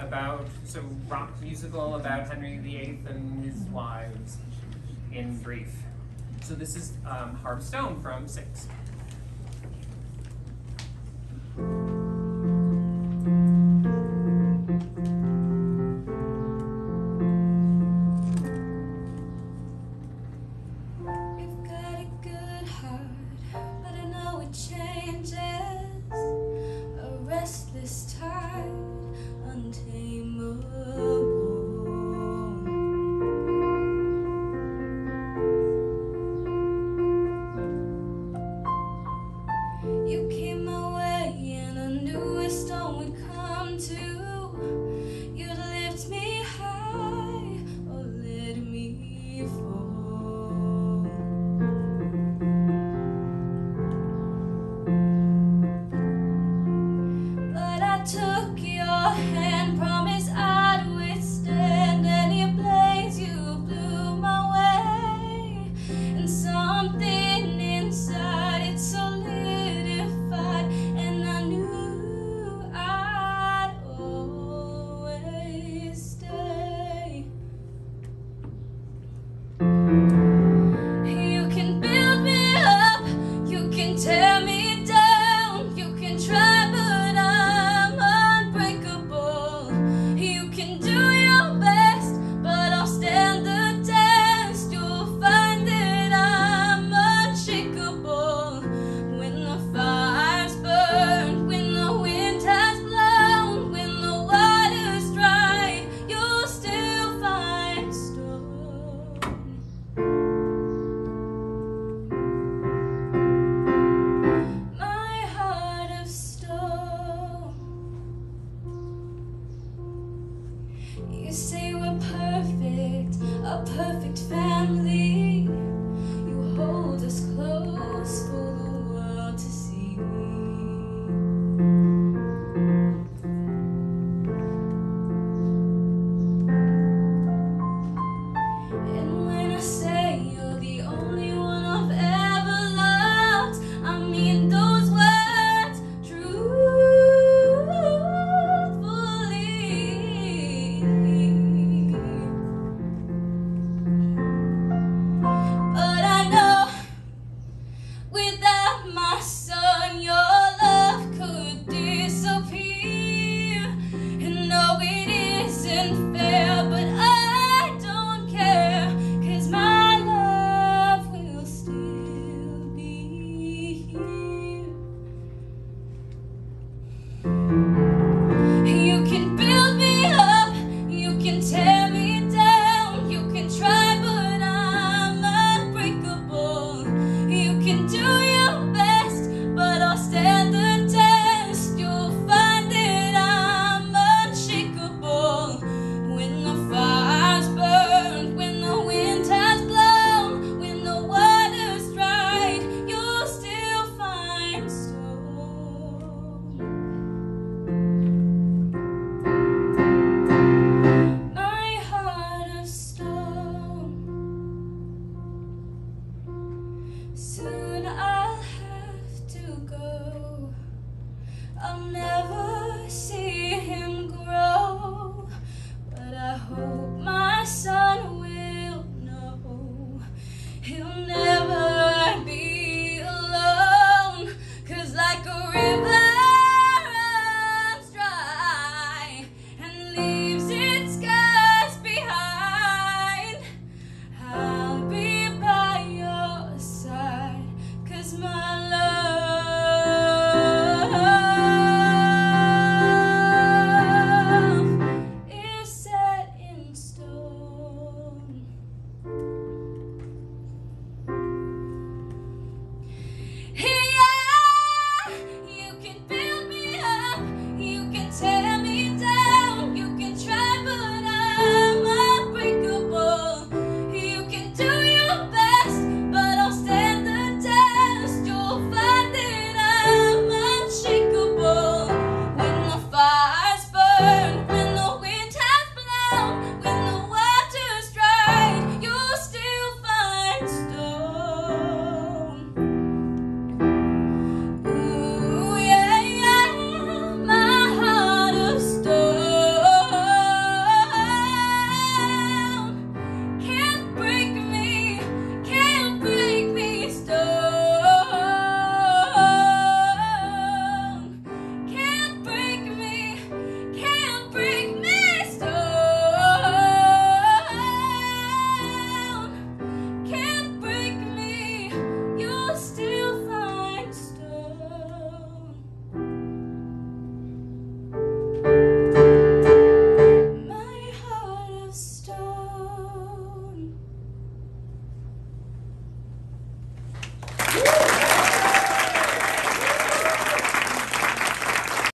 rock musical about Henry VIII and his wives in brief. So this is Heart of Stone from Six. Restless tide, untamable. You came my way and I knew a storm would come too. You'd lift me high or let me fall. I took your hand, promised I'd withstand any blaze. You blew my way, and something inside it solidified, and I knew I'd always stay. You can build me up, you can tear me down, you can try, but you say we're perfect, a perfect